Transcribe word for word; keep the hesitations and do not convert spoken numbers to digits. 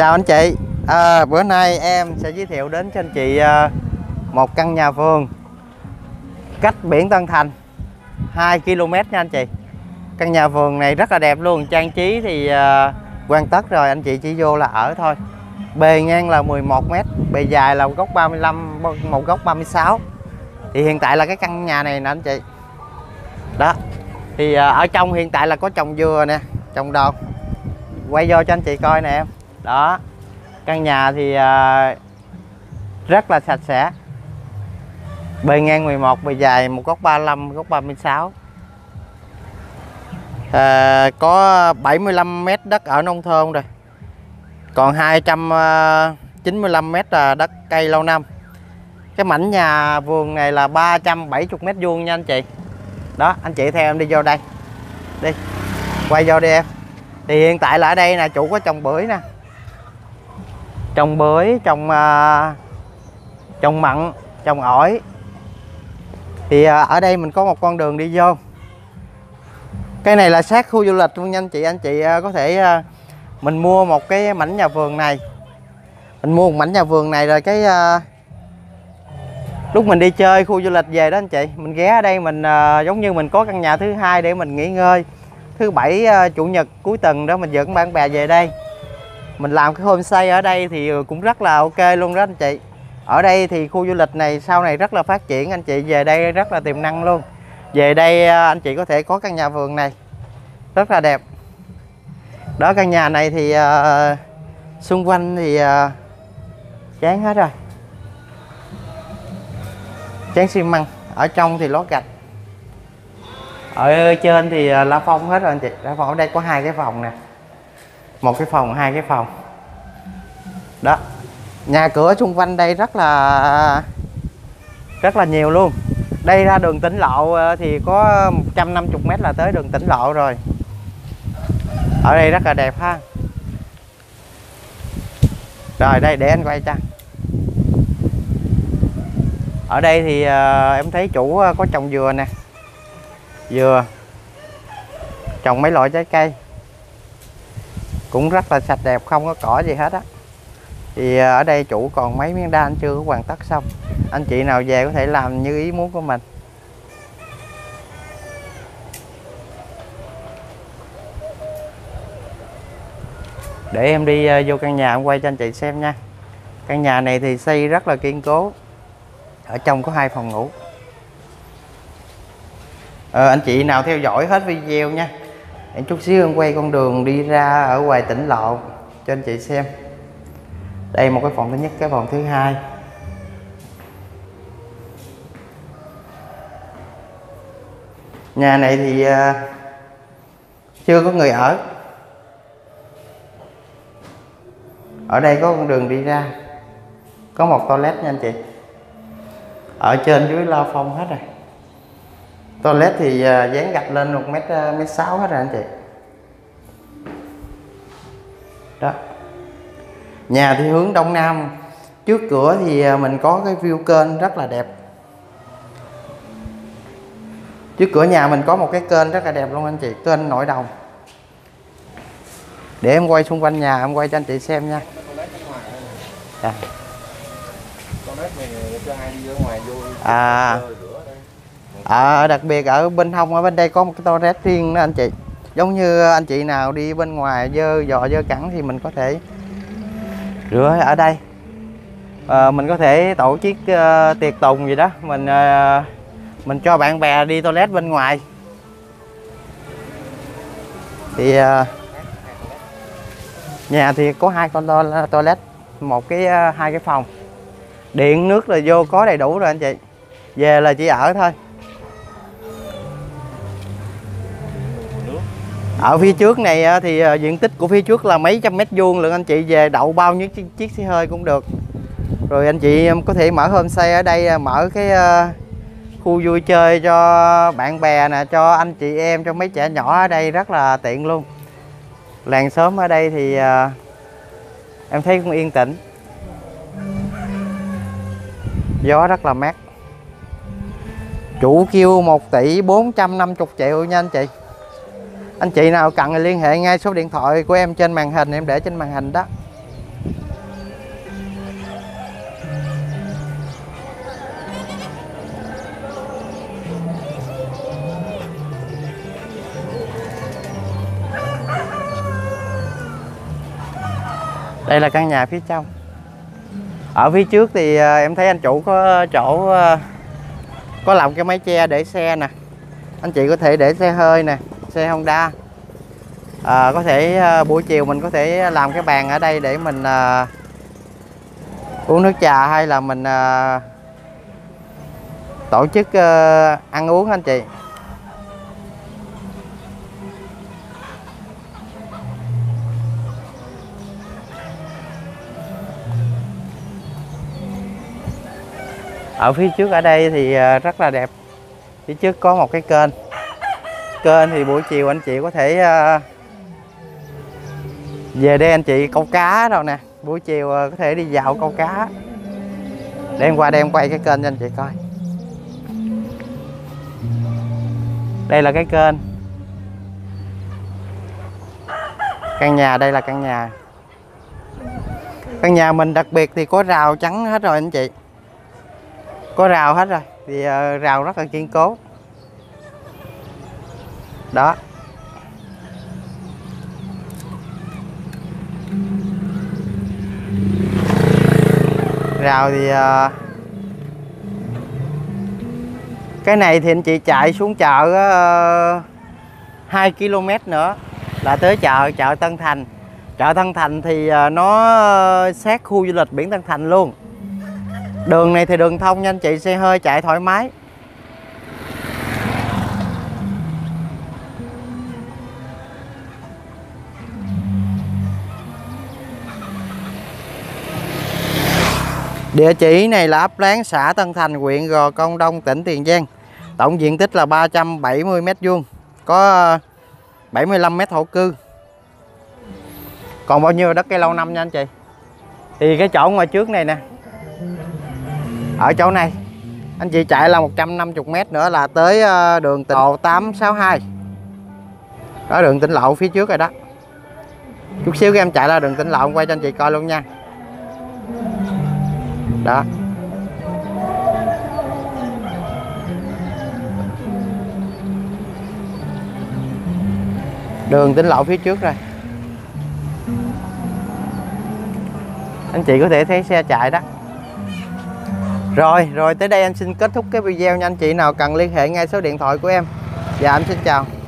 Chào anh chị, à, bữa nay em sẽ giới thiệu đến cho anh chị à, một căn nhà vườn cách biển Tân Thành hai ki lô mét nha anh chị. Căn nhà vườn này rất là đẹp luôn, trang trí thì à, hoàn tất rồi, anh chị chỉ vô là ở thôi. Bề ngang là mười một mét, bề dài là một góc ba mươi lăm, một góc ba mươi sáu. Thì hiện tại là cái căn nhà này nè anh chị. Đó. Thì à, ở trong hiện tại là có trồng dừa nè, trồng đào. Quay vô cho anh chị coi nè em. Đó. Căn nhà thì à, rất là sạch sẽ. Bề ngang mười một, bề dài một góc ba mươi lăm, góc ba mươi sáu. À, có bảy mươi lăm mét đất ở nông thôn rồi. Còn hai trăm chín mươi lăm mét là đất cây lâu năm. Cái mảnh nhà vườn này là ba trăm bảy mươi mét vuông nha anh chị. Đó, anh chị theo em đi vô đây. Đi. Quay vô đi em. Thì hiện tại là ở đây nè, chủ có trồng bưởi nè. Trồng bưởi, trồng uh, trồng mận, trồng ổi. Thì uh, ở đây mình có một con đường đi vô. Cái này là sát khu du lịch luôn nha anh chị. Anh chị uh, có thể uh, mình mua một cái mảnh nhà vườn này. Mình mua một mảnh nhà vườn này rồi cái uh, lúc mình đi chơi khu du lịch về đó anh chị, mình ghé ở đây mình uh, giống như mình có căn nhà thứ hai để mình nghỉ ngơi. Thứ bảy uh, chủ nhật cuối tuần đó mình dẫn bạn bè về đây. Mình làm cái homestay ở đây thì cũng rất là ok luôn đó anh chị. Ở đây thì khu du lịch này sau này rất là phát triển, anh chị về đây rất là tiềm năng luôn. Về đây anh chị có thể có căn nhà vườn này rất là đẹp. Đó, căn nhà này thì uh, xung quanh thì uh, chán hết rồi, chán xi măng. Ở trong thì lót gạch. Ở trên thì la phong hết rồi anh chị. La phong ở đây có hai cái phòng nè, một cái phòng, hai cái phòng. Đó, nhà cửa xung quanh đây rất là rất là nhiều luôn. Đây ra đường tỉnh lộ thì có một trăm năm mươi mét là tới đường tỉnh lộ rồi. Ở đây rất là đẹp ha. Rồi đây để anh quay cho. Ở đây thì uh, em thấy chủ có trồng dừa nè, dừa, trồng mấy loại trái cây cũng rất là sạch đẹp, không có cỏ gì hết á. Thì ở đây chủ còn mấy miếng đan chưa có hoàn tất xong, anh chị nào về có thể làm như ý muốn của mình. Để em đi vô căn nhà em quay cho anh chị xem nha. Căn nhà này thì xây rất là kiên cố. Ở trong có hai phòng ngủ. Ờ, anh chị nào theo dõi hết video nha, em chút xíu em quay con đường đi ra ở ngoài tỉnh lộ cho anh chị xem. Đây một cái phòng thứ nhất, cái phòng thứ hai. Nhà này thì uh, chưa có người ở. Ở đây có con đường đi ra, có một toilet nha anh chị. Ở trên dưới la phong hết rồi. Toilet thì uh, dán gạch lên một mét, uh, mét sáu hết rồi anh chị. Đó. Nhà thì hướng đông nam. Trước cửa thì uh, mình có cái view kênh rất là đẹp. Trước cửa nhà mình có một cái kênh rất là đẹp luôn anh chị, kênh nội đồng. Để em quay xung quanh nhà, em quay cho anh chị xem nha. À. À, à, đặc biệt ở bên hông, ở bên đây có một cái toilet riêng đó anh chị. Giống như anh chị nào đi bên ngoài dơ dò dơ cẳng thì mình có thể rửa ở đây. À, mình có thể tổ chức uh, tiệc tùng gì đó, mình uh, mình cho bạn bè đi toilet bên ngoài. Thì uh, nhà thì có hai con toilet, một cái uh, hai cái phòng. Điện nước là vô có đầy đủ rồi anh chị. Về là chỉ ở thôi. Ở phía trước này thì diện tích của phía trước là mấy trăm mét vuông lượng, anh chị về đậu bao nhiêu chiếc, chiếc xe hơi cũng được. Rồi anh chị có thể mở homestay ở đây, mở cái khu vui chơi cho bạn bè nè, cho anh chị em, cho mấy trẻ nhỏ ở đây rất là tiện luôn. Làng xóm ở đây thì em thấy cũng yên tĩnh, gió rất là mát. Chủ kêu một tỷ bốn trăm năm mươi triệu nha anh chị. Anh chị nào cần thì liên hệ ngay số điện thoại của em trên màn hình, em để trên màn hình đó. Đây là căn nhà phía trong. Ở phía trước thì em thấy anh chủ có chỗ có làm cái mái che để xe nè. Anh chị có thể để xe hơi nè, xe Honda. À, có thể buổi chiều mình có thể làm cái bàn ở đây để mình à, uống nước trà hay là mình à, tổ chức à, ăn uống anh chị. Ở phía trước ở đây thì rất là đẹp. Phía trước có một cái kênh. Kênh thì buổi chiều anh chị có thể về đây anh chị câu cá đâu nè. Buổi chiều có thể đi dạo câu cá. Để em qua đây em quay cái kênh cho anh chị coi. Đây là cái kênh. Căn nhà, đây là căn nhà. Căn nhà mình đặc biệt thì có rào chắn hết rồi anh chị. Có rào hết rồi. Thì uh, rào rất là kiên cố. Đó. Rào thì uh, cái này thì anh chị chạy xuống chợ uh, hai ki lô mét nữa là tới chợ chợ Tân Thành. Chợ Tân Thành thì uh, nó sát khu du lịch biển Tân Thành luôn. Đường này thì đường thông nha anh chị, xe hơi chạy thoải mái. Địa chỉ này là ấp Láng, xã Tân Thành, huyện Gò Công Đông, tỉnh Tiền Giang. Tổng diện tích là ba trăm bảy mươi mét vuông, có bảy mươi lăm mét thổ cư. Còn bao nhiêu đất cây lâu năm nha anh chị. Thì cái chỗ ngoài trước này nè, ở chỗ này anh chị chạy là một trăm năm mươi mét nữa là tới đường tỉnh lộ tám sáu hai. Đó, đường tỉnh lộ phía trước rồi đó. Chút xíu em chạy ra đường tỉnh lộ em quay cho anh chị coi luôn nha. Đó. Đường tỉnh lộ phía trước rồi. Anh chị có thể thấy xe chạy đó. Rồi, rồi tới đây anh xin kết thúc cái video nha anh chị nào cần liên hệ ngay số điện thoại của em. Dạ em xin chào.